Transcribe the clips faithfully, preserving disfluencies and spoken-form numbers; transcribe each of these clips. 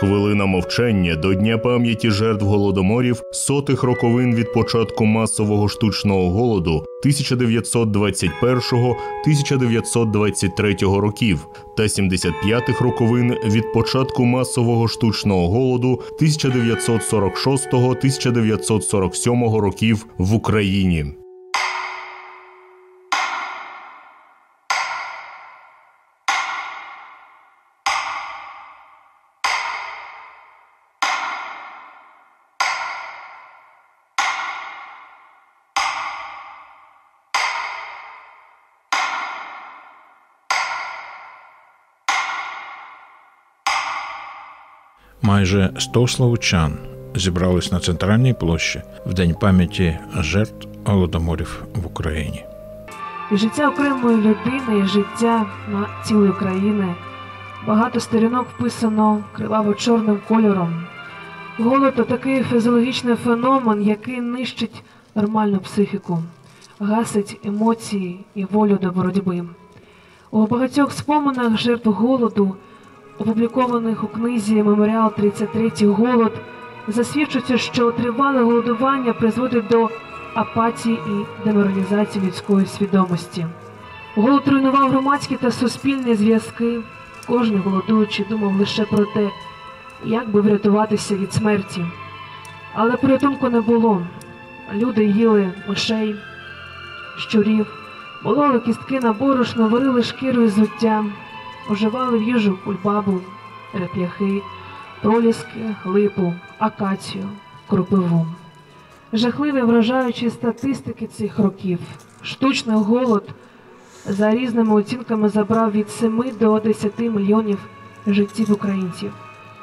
Хвилина мовчання до Дня пам'яті жертв голодоморів, сотих роковин від початку масового штучного голоду тисяча дев'ятсот двадцять першого - тисяча дев'ятсот двадцять третього років та сімдесят п'ятих роковин від початку масового штучного голоду тисяча дев'ятсот сорок шостого - тисяча дев'ятсот сорок сьомого років в Україні. Майже сто словучан зібрались на центральній площі в День пам'яті жертв голодоморів в Україні. І життя окремої людини, і життя цілої країни. Багато сторінок вписано криваво-чорним кольором. Голод – це такий фізіологічний феномен, який нищить нормальну психіку, гасить емоції і волю до боротьби. У багатьох споминах жертв голоду, опублікованих у книзі «Меморіал тридцять третій голод», засвідчується, що тривале голодування призводить до апатії і деморалізації людської свідомості. Голод руйнував громадські та суспільні зв'язки. Кожен голодуючий думав лише про те, як би врятуватися від смерті. Але порятунку не було. Люди їли мишей, щурів, мололи кістки на борошно, варили шкіру і взуття, уживали в їжу кульбабу, реп'яхи, проліски, липу, акацію, кропиву. Жахливі вражаючі статистики цих років. Штучний голод за різними оцінками забрав від семи до десяти мільйонів життів українців.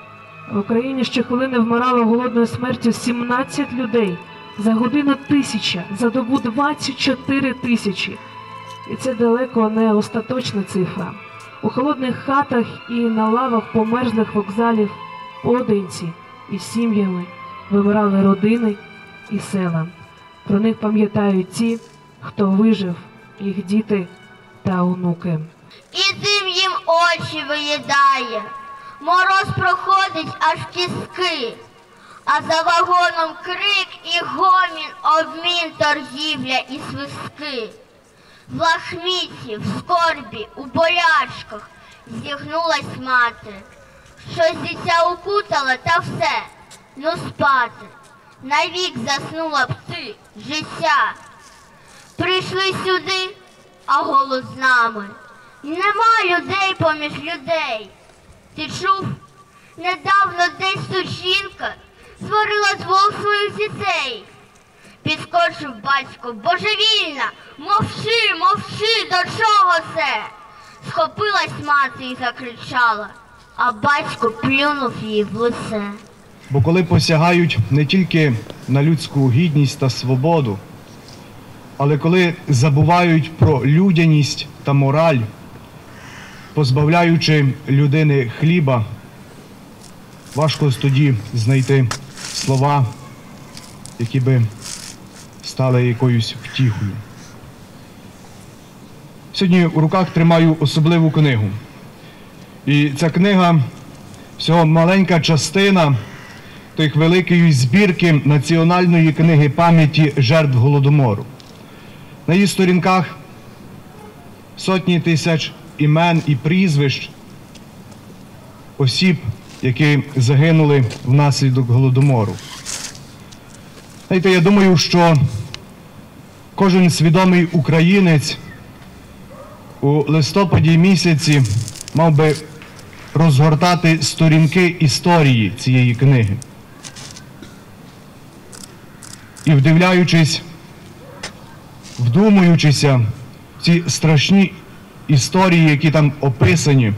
В Україні щохвилини вмирало голодною смертю сімнадцять людей, за годину тисяча, за добу двадцять чотири тисячі. І це далеко не остаточна цифра. У холодних хатах і на лавах померзлих вокзалів поодинці із сім'ями вимирали родини і села. Про них пам'ятають ті, хто вижив, їх діти та онуки. І дим їм очі виїдає, мороз проходить аж кістки, а за вагоном крик і гомін, обмін, торгівля і свистки. В лахміті, в скорбі, у болячках зігнулась мати. Щось дитя укутала та все, ну спати. Навік заснула б ти, життя. Прийшли сюди, а голод з нами. Нема людей поміж людей. Ти чув? Недавно десь тут жінка створила двох своїх дітей. Підскочив батько, божевільна, мовчи, мовчи, до чого це? Схопилась мати і закричала, а батько плюнув їй в лице. Бо коли посягають не тільки на людську гідність та свободу, але коли забувають про людяність та мораль, позбавляючи людини хліба, важко тоді знайти слова, які би стали якоюсь втіхою. Сьогодні у руках тримаю особливу книгу. І ця книга всього маленька частина тих великої збірки Національної книги пам'яті жертв Голодомору. На її сторінках сотні тисяч імен і прізвищ осіб, які загинули внаслідок Голодомору. Знаєте, я думаю, що кожен свідомий українець у листопаді місяці мав би розгортати сторінки історії цієї книги. І вдивляючись, вдумуючися в ці страшні історії, які там описані,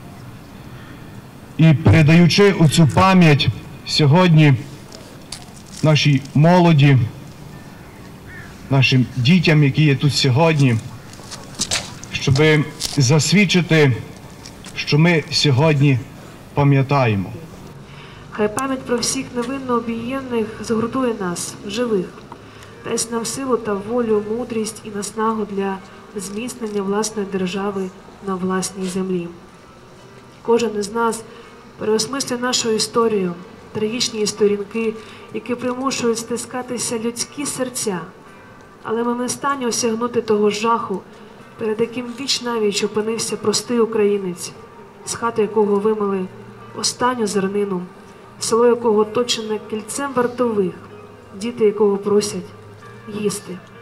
і передаючи оцю пам'ять сьогодні нашій молоді, нашим дітям, які є тут сьогодні, щоб засвідчити, що ми сьогодні пам'ятаємо. Хай пам'ять про всіх невинно обієнних згуртує нас, живих, дасть нам силу та волю, мудрість і наснагу для зміцнення власної держави на власній землі. Кожен із нас переосмислює нашу історію, трагічні сторінки, які примушують стискатися людські серця. Але ми не в стані осягнути того жаху, перед яким віч-навіч опинився простий українець, з хати якого вимили останню зернину, село якого оточене кільцем вартових, діти якого просять їсти.